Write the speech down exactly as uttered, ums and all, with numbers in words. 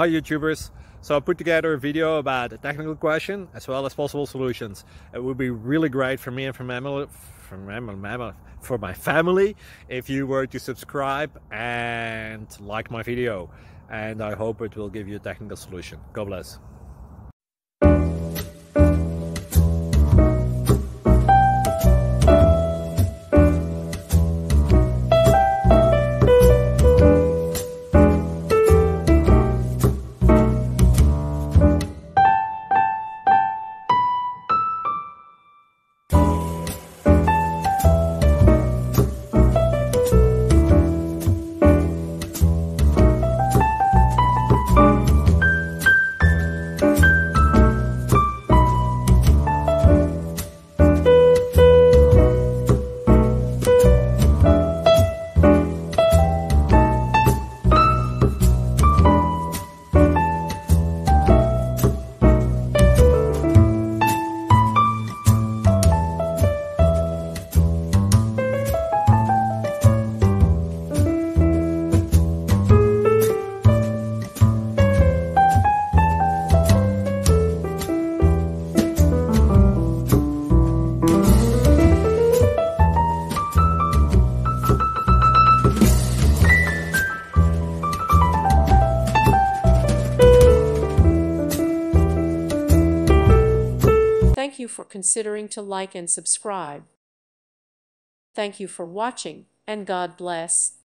Hi YouTubers! So I put together a video about a technical question as well as possible solutions. It would be really great for me and for, mammal, for, mammal, for my family if you were to subscribe and like my video. And I hope it will give you a technical solution. God bless. Thank you for considering to like and subscribe. Thank you for watching, and God bless.